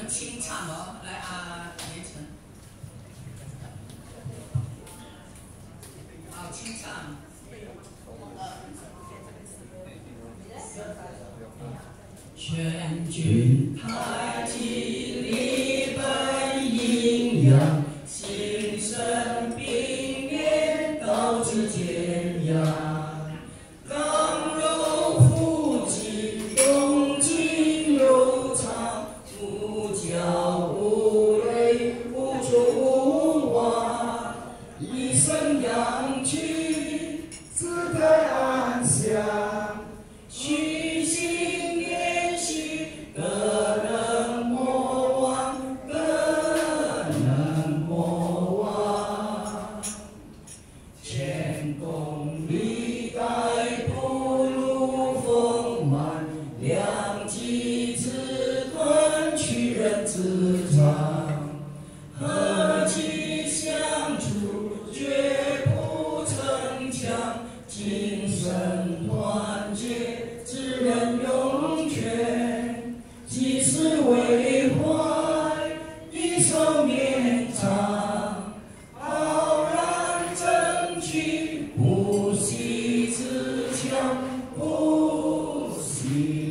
清唱哦，来啊，连城，好清唱。全军太极力本阴阳，心生并联导致健阳。刚柔复济，动静流畅，无骄无累，无求无忘，一生养气，自在安详。虚心练习，更能莫忘，更能莫忘。前功历代，不入丰满，良机自断，取人自长。和气相处，绝不逞强，精神团结，只能永全。即使为怀，一手绵长，浩然正气，不息自强，不息。